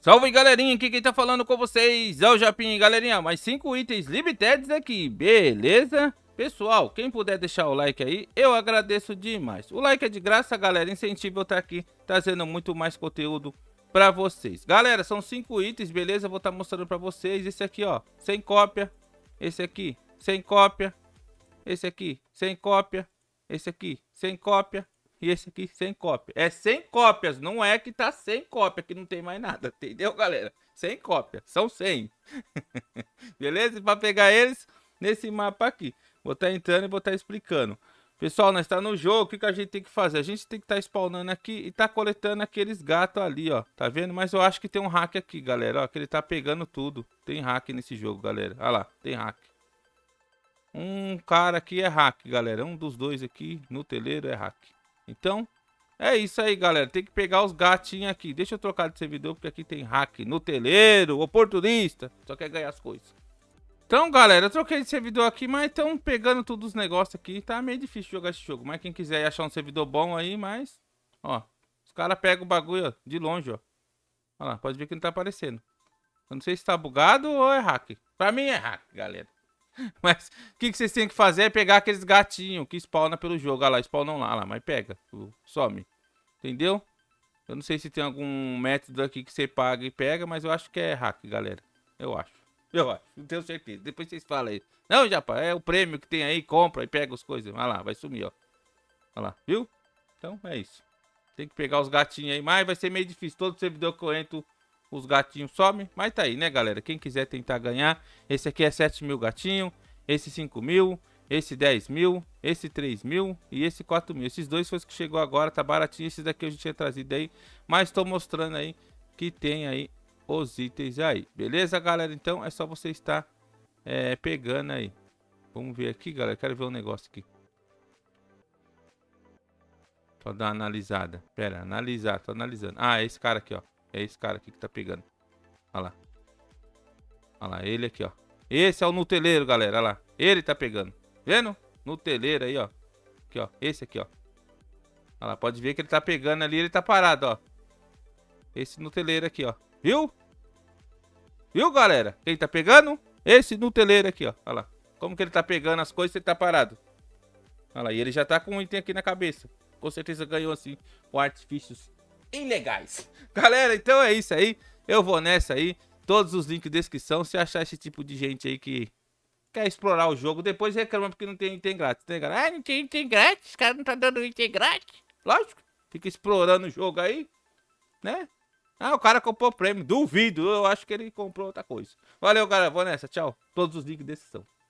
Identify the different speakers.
Speaker 1: Salve, galerinha, aqui quem tá falando com vocês é o Japim. Galerinha, mais 5 itens limitados aqui, beleza? Pessoal, quem puder deixar o like aí, eu agradeço demais. O like é de graça, galera, incentiva eu estar aqui trazendo muito mais conteúdo pra vocês. Galera, são 5 itens, beleza? Eu vou estar mostrando pra vocês. Esse aqui, ó, sem cópia. Esse aqui, sem cópia. Esse aqui, sem cópia. Esse aqui, sem cópia. E esse aqui sem cópia. É 100 cópias, não é que tá sem cópia, que não tem mais nada, entendeu, galera? 100 cópias, são 100. Beleza? E pra pegar eles nesse mapa aqui. Vou estar entrando e vou estar explicando. Pessoal, nós tá no jogo, o que que a gente tem que fazer? A gente tem que estar spawnando aqui e tá coletando aqueles gatos ali, ó. Tá vendo? Mas eu acho que tem um hack aqui, galera, ó, que ele tá pegando tudo. Tem hack nesse jogo, galera. Olha lá, tem hack. Um cara aqui é hack, galera. Um dos dois aqui no teleiro é hack. Então, é isso aí, galera. Tem que pegar os gatinhos aqui. Deixa eu trocar de servidor, porque aqui tem hack no teleiro, oportunista. Só quer ganhar as coisas. Então, galera, eu troquei de servidor aqui, mas estão pegando todos os negócios aqui. Tá meio difícil jogar esse jogo. Mas quem quiser achar um servidor bom aí, mas... Ó, os caras pegam o bagulho, ó, de longe, ó. Olha lá, pode ver que não tá aparecendo. Eu não sei se tá bugado ou é hack. Pra mim é hack, galera. Mas o que vocês têm que fazer é pegar aqueles gatinhos que spawna pelo jogo. Olha lá, spawnam lá, mas pega, some. Entendeu? Eu não sei se tem algum método aqui que você paga e pega, mas eu acho que é hack, galera. Eu acho, não tenho certeza. Depois vocês falam aí. Não, Japa, é o prêmio que tem aí, compra e pega as coisas. Olha lá, vai sumir, ó. Olha lá, viu? Então é isso. Tem que pegar os gatinhos aí, mas vai ser meio difícil. Todo servidor que eu entro, os gatinhos somem, mas tá aí, né, galera? Quem quiser tentar ganhar, esse aqui é 7 mil gatinhos, esse 5 mil, esse 10 mil, esse 3 mil e esse 4 mil. Esses dois foi os que chegou agora, tá baratinho. Esses daqui eu já tinha trazido aí, mas tô mostrando aí que tem aí os itens aí. Beleza, galera? Então é só você estar pegando aí. Vamos ver aqui, galera. Quero ver um negócio aqui. Só dar uma analisada. Pera, analisar, tô analisando. Ah, é esse cara aqui, ó. É esse cara aqui que tá pegando. Olha lá. Olha lá, ele aqui, ó. Esse é o nuteleiro, galera. Olha lá. Ele tá pegando. Vendo? Nuteleiro aí, ó. Aqui, ó. Esse aqui, ó. Olha lá, pode ver que ele tá pegando ali. Ele tá parado, ó. Esse nuteleiro aqui, ó. Viu? Viu, galera? Quem tá pegando? Esse nuteleiro aqui, ó. Olha lá. Como que ele tá pegando as coisas e ele tá parado. Olha lá. E ele já tá com um item aqui na cabeça. Com certeza ganhou, assim, com artifícios ilegais. Galera, então é isso aí. Eu vou nessa aí. Todos os links na descrição. Se achar esse tipo de gente aí que quer explorar o jogo, depois reclama porque não tem item grátis. Ah, não tem item grátis. Os caras não tá dando item grátis. Lógico. Fica explorando o jogo aí, né? Ah, o cara comprou prêmio. Duvido. Eu acho que ele comprou outra coisa. Valeu, galera. Vou nessa. Tchau. Todos os links na descrição.